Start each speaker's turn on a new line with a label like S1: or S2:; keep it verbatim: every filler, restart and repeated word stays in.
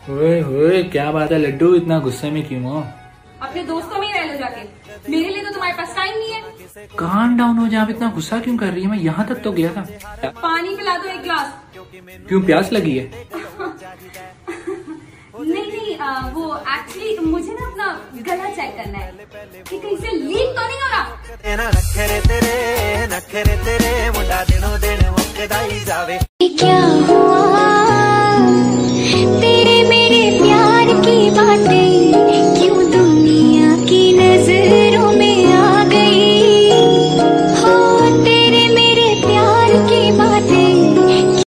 S1: ओए ओए क्या बात है लड्डू, इतना गुस्से में क्यों हो?
S2: अपने दोस्तों में ही रह लो जाके, मेरे लिए तो तुम्हारे पास टाइम नहीं है।
S1: काम डाउन हो जा, आप इतना गुस्सा क्यों कर रही है? मैं यहाँ तक तो गया था।
S2: पानी पिला दो एक गिलास।
S1: क्यों, प्यास लगी है?
S2: नहीं नहीं आ, वो एक्चुअली मुझे ना अपना गला चेक करना है कि कहीं से लीक तो नहीं हो रहा।
S3: नखरे तेरे नखरे तेरे मुंडा दिनों दिन मुक्कदा ही जावे।
S4: क्या हुआ?